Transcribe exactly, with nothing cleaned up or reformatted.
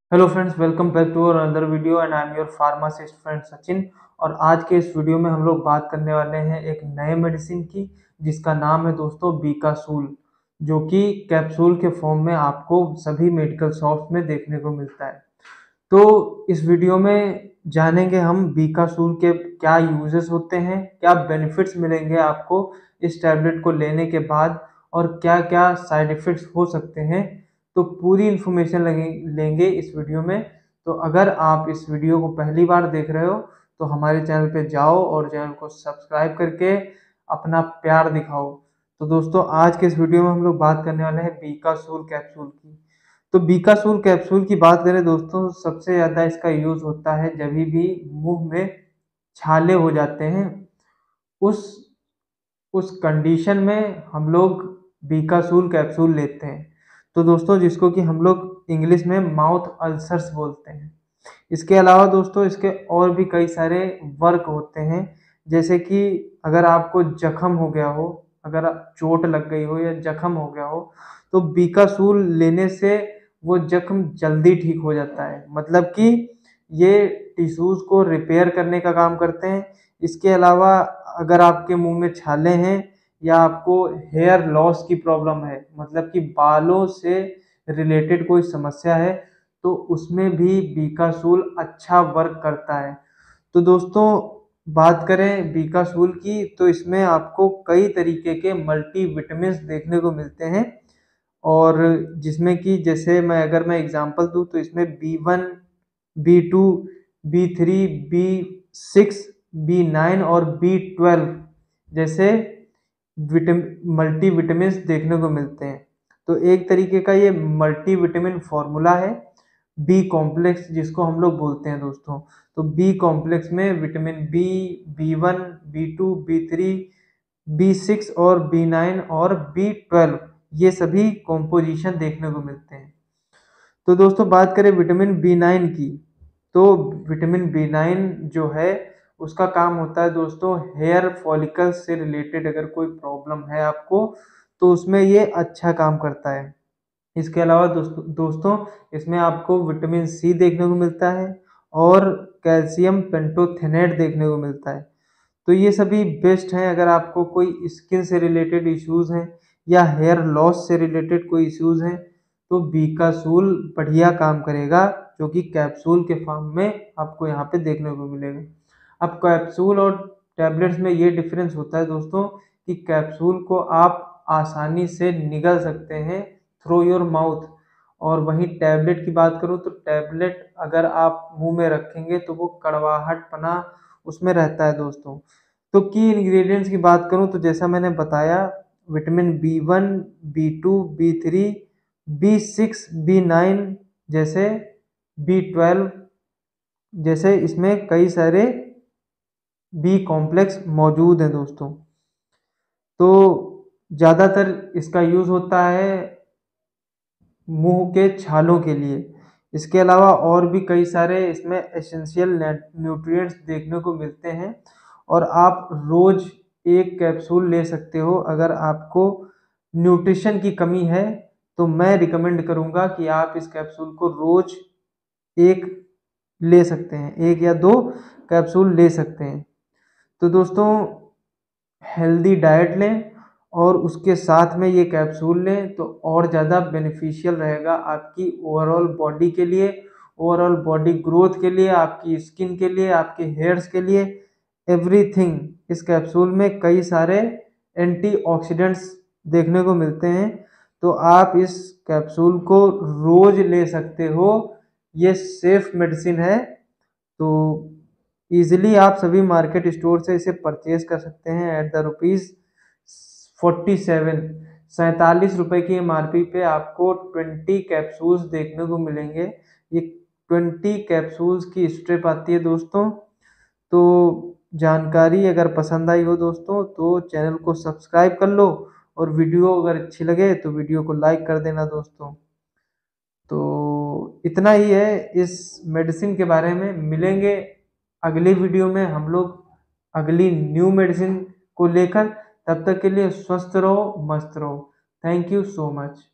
Hello friends, welcome back to our another video and I am your pharmacist friend Sachin. और आज के इस video में हम लोग बात करने वाले हैं एक नए मेडिसिन की, जिसका नाम है दोस्तों बीकासूल, जो कि कैप्सूल के फॉर्म में आपको सभी मेडिकल शॉप्स में देखने को मिलता है। तो इस वीडियो में जानेंगे हम बीकासूल के क्या यूजेस होते हैं, क्या बेनिफिट्स मिलेंगे आपको इस टैबलेट को लेने के बाद, और क्या क्या साइड इफ़ेक्ट्स हो सकते हैं। तो पूरी इन्फॉर्मेशन लगे लेंगे इस वीडियो में। तो अगर आप इस वीडियो को पहली बार देख रहे हो तो हमारे चैनल पे जाओ और चैनल को सब्सक्राइब करके अपना प्यार दिखाओ। तो दोस्तों, आज के इस वीडियो में हम लोग बात करने वाले हैं बीकासूल कैप्सूल की। तो बीकासूल कैप्सूल की बात करें दोस्तों, सबसे ज़्यादा इसका यूज़ होता है जब भी मुंह में छाले हो जाते हैं, उस उस कंडीशन में हम लोग बीकासूल कैप्सूल लेते हैं। तो दोस्तों, जिसको कि हम लोग इंग्लिश में माउथ अल्सर्स बोलते हैं। इसके अलावा दोस्तों, इसके और भी कई सारे वर्क होते हैं, जैसे कि अगर आपको जख्म हो गया हो, अगर चोट लग गई हो या जख्म हो गया हो, तो बीकासूल लेने से वो जख्म जल्दी ठीक हो जाता है। मतलब कि ये टिश्यूज़ को रिपेयर करने का काम करते हैं। इसके अलावा अगर आपके मुंह में छाले हैं या आपको हेयर लॉस की प्रॉब्लम है, मतलब कि बालों से रिलेटेड कोई समस्या है, तो उसमें भी बीकासूल अच्छा वर्क करता है। तो दोस्तों, बात करें बीकासूल की, तो इसमें आपको कई तरीके के मल्टी विटामिन्स देखने को मिलते हैं। और जिसमें कि जैसे मैं अगर मैं एग्जांपल दूँ तो इसमें B one, B two, B three, B six, B nine और बी ट्वेल्व जैसे विटामिन मल्टी विटामिन्स देखने को मिलते हैं। तो एक तरीके का ये मल्टी विटामिन फॉर्मूला है बी कॉम्प्लेक्स, जिसको हम लोग बोलते हैं दोस्तों। तो बी कॉम्प्लेक्स में vitamin B, B one, B two, B three, B six और बी नाइन और बी ट्वेल्व, ये सभी कॉम्पोजिशन देखने को मिलते हैं। तो दोस्तों, बात करें विटामिन बी नाइन की, तो विटामिन बी नाइन जो है उसका काम होता है दोस्तों हेयर फॉलिकल्स से रिलेटेड। अगर कोई प्रॉब्लम है आपको तो उसमें ये अच्छा काम करता है। इसके अलावा दोस्तों दोस्तों इसमें आपको विटामिन सी देखने को मिलता है और कैल्शियम पेंटोथेनेट देखने को मिलता है। तो ये सभी बेस्ट हैं अगर आपको कोई स्किन से रिलेटेड इश्यूज़ हैं या हेयर लॉस से रिलेटेड कोई इश्यूज़ हैं, तो बीकासूल बढ़िया काम करेगा, जो कि कैप्सूल के फॉर्म में आपको यहाँ पे देखने को मिलेगा। अब कैप्सूल और टैबलेट्स में ये डिफरेंस होता है दोस्तों कि कैप्सूल को आप आसानी से निगल सकते हैं थ्रू योर माउथ, और वहीं टैबलेट की बात करूँ तो टैबलेट अगर आप मुंह में रखेंगे तो वो कड़वाहटपना उसमें रहता है दोस्तों। तो की इंग्रेडिएंट्स की बात करूँ तो जैसा मैंने बताया, vitamin B one, B two, B three, B six, B nine जैसे, बी ट्वेल्व जैसे, इसमें कई सारे बी कॉम्प्लेक्स मौजूद हैं दोस्तों। तो ज़्यादातर इसका यूज़ होता है मुंह के छालों के लिए। इसके अलावा और भी कई सारे इसमें एसेंशियल न्यूट्रिएंट्स देखने को मिलते हैं, और आप रोज़ एक कैप्सूल ले सकते हो। अगर आपको न्यूट्रिशन की कमी है तो मैं रिकमेंड करूँगा कि आप इस कैप्सूल को रोज़ एक ले सकते हैं, एक या दो कैप्सूल ले सकते हैं। तो दोस्तों, हेल्दी डाइट लें और उसके साथ में ये कैप्सूल लें तो और ज़्यादा बेनिफिशियल रहेगा आपकी ओवरऑल बॉडी के लिए, ओवरऑल बॉडी ग्रोथ के लिए, आपकी स्किन के लिए, आपके हेयर्स के लिए, एवरीथिंग। इस कैप्सूल में कई सारे एंटीऑक्सीडेंट्स देखने को मिलते हैं, तो आप इस कैप्सूल को रोज़ ले सकते हो। ये सेफ मेडिसिन है। तो ईज़िली आप सभी मार्केट स्टोर से इसे परचेज़ कर सकते हैं at the rupees forty seven, सैंतालीस रुपये की एमआरपी पे आपको ट्वेंटी कैप्सूल्स देखने को मिलेंगे। ये ट्वेंटी कैप्सूल्स की स्ट्रिप आती है दोस्तों। तो जानकारी अगर पसंद आई हो दोस्तों तो चैनल को सब्सक्राइब कर लो, और वीडियो अगर अच्छी लगे तो वीडियो को लाइक कर देना दोस्तों। तो इतना ही है इस मेडिसिन के बारे में। मिलेंगे अगली वीडियो में हम लोग अगली न्यू मेडिसिन को लेकर। तब तक के लिए स्वस्थ रहो, मस्त रहो। Thank you so much.